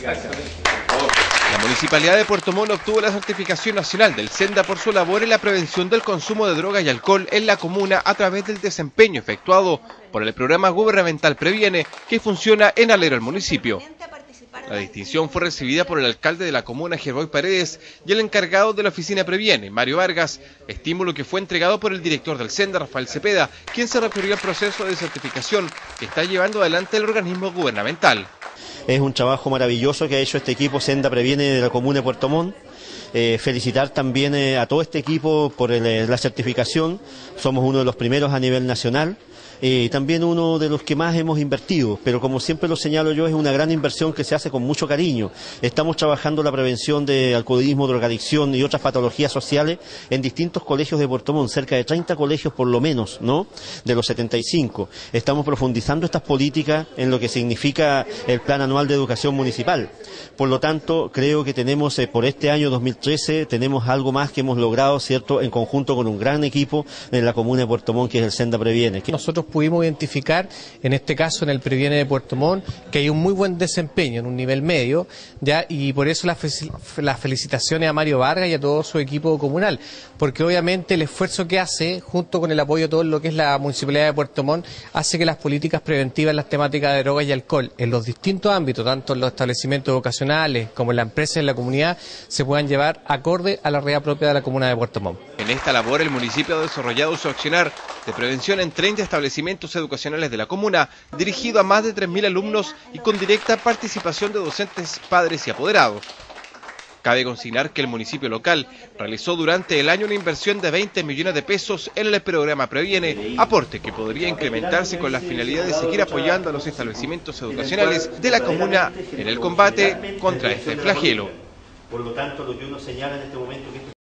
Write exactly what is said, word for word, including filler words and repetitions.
La Municipalidad de Puerto Montt obtuvo la certificación nacional del SENDA por su labor en la prevención del consumo de drogas y alcohol en la comuna a través del desempeño efectuado por el programa gubernamental Previene, que funciona en alero al municipio. La distinción fue recibida por el alcalde de la comuna, Gerboy Paredes, y el encargado de la oficina Previene, Mario Vargas, estímulo que fue entregado por el director del SENDA, Rafael Cepeda, quien se refirió al proceso de certificación que está llevando adelante el organismo gubernamental. Es un trabajo maravilloso que ha hecho este equipo SENDA Previene de la comuna de Puerto Montt. Eh, felicitar también eh, a todo este equipo por el, eh, la certificación. Somos uno de los primeros a nivel nacional. Y eh, también uno de los que más hemos invertido, pero como siempre lo señalo yo, es una gran inversión que se hace con mucho cariño. Estamos trabajando la prevención de alcoholismo, drogadicción y otras patologías sociales en distintos colegios de Puerto Montt, cerca de treinta colegios por lo menos, ¿no?, de los setenta y cinco. Estamos profundizando estas políticas en lo que significa el Plan Anual de Educación Municipal. Por lo tanto, creo que tenemos, eh, por este año dos mil trece, tenemos algo más que hemos logrado, ¿cierto?, en conjunto con un gran equipo en la comuna de Puerto Montt, que es el SENDA Previene. Nosotros pudimos identificar, en este caso en el Previene de Puerto Montt, que hay un muy buen desempeño en un nivel medio, ya, y por eso las la felicitaciones a Mario Vargas y a todo su equipo comunal, porque obviamente el esfuerzo que hace, junto con el apoyo de todo lo que es la Municipalidad de Puerto Montt, hace que las políticas preventivas en las temáticas de drogas y alcohol, en los distintos ámbitos, tanto en los establecimientos educacionales como en la empresa y en la comunidad, se puedan llevar acorde a la realidad propia de la comuna de Puerto Montt. En esta labor, el municipio ha desarrollado su accionar de prevención en treinta establecimientos educacionales de la comuna, dirigido a más de tres mil alumnos y con directa participación de docentes, padres y apoderados. Cabe consignar que el municipio local realizó durante el año una inversión de veinte millones de pesos en el programa Previene, aporte que podría incrementarse con la finalidad de seguir apoyando a los establecimientos educacionales de la comuna en el combate contra este flagelo. Por lo tanto, lo que uno señala en este momento que